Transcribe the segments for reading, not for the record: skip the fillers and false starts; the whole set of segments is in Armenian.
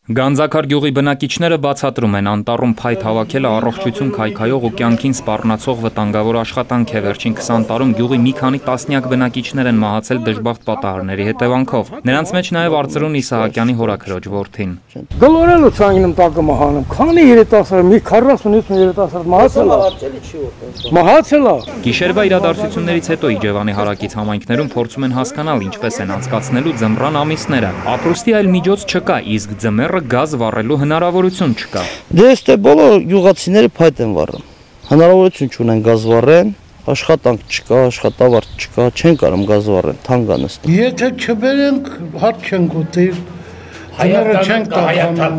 Գանձակար գյուղի բնակիչները բացատրում են անտառում փայտ հավաքելը առողջություն քայքայող ու կյանքին սպառնացող վտանգավոր աշխատանք է։ Վերջին 20 տարում գյուղի մի քանի տասնյակ բնակիչներ են մահացել դժբախտ պատահարների հետևանքով։ Նրանց մեջ նաև Արծրուն Իսահակյանի հորաքրոջ որդին։ Գլորելու ցանգնում տակը մահանում։ Քանի երիտասարդ, մի 40-50 երիտասարդ մահացել է։ Գիշերվա իրադարձություններից հետո Իջևանի հարակից համայնքներում փորձում են հասկանալ ինչպես են անցկացնելու ձմռան ամիսները։ Ապրուստի այլ միջոց չկա, իսկ ձմեռը գազ վառելու հնարավորություն չկա։ Դե այստեղ բոլոր յուղացիները փայտ են վառում։ Հնարավորություն չունեն գազ վառեն, աշխատանք չկա, աշխատավարձ չկա, չեն կարող գազ վառեն, թանկ է նստում։ Եթե չբերենք, հատ չենք ուտի, ձմեռը չենք տաքանում։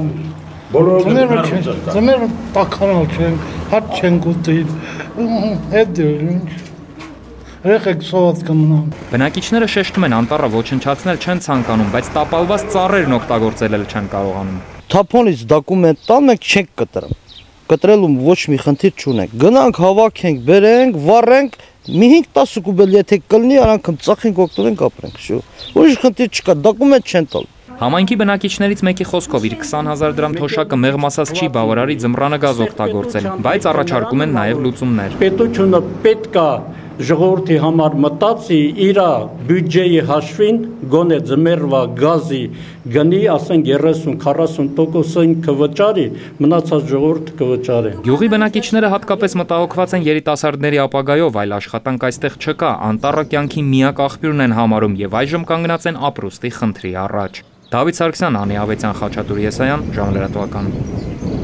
Ձմեռը տաքանալ չենք, հատ չենք ուտի, հետ դեր ինչ։ Երեխեք սոված կմնան։ Բնակիչները շեշտում են անտառը ոչնչացնել չեն ցանկանում, բայց տապալված ծառերն օգտագործել չեն կարողանում։ Թափոնից դոկումենտ տան մենք չենք կտրում։ Կտրելու ոչ մի խնդիր չունենք։ Գնանք հավաքենք, բերենք, վառենք, մի 5-10 կուբել եթե կլինի, արանքում ծախենք, օգտվենք, ապրենք, շո։ Ուրիշ խնդիր չկա, դոկումենտ չեն տալ։ Համայնքի բնակիչներից մեկի խոսքով իր 20,000 դրամ թոշակը մեղմ ասած չի բավարարի ձմռանը գազ օգտագործել, բայց առաջարկում են նաև լուծումներ։ Պետությունը պետք է ժողովրդի համար մտածի իր բյուջեի հաշվին գոնե ձմեռվա գազի գնի, ասենք 30-40% կվճարի, մնացած ժողովուրդը կվճարի։ Գյուղի բնակիչները հատկապես մտահոգված են երիտասարդների ապագայով, այլ աշխատանք այստեղ չկա, անտառը կյանքի միակ աղբյուրն են համարում եւ այժմ կանգնած են ապրուստի խնդրի առաջ։ Դավիթ Սարգսյան, Անի Ավետյան, Խաչատուր Եսայան, Ժամանակ լրատվական։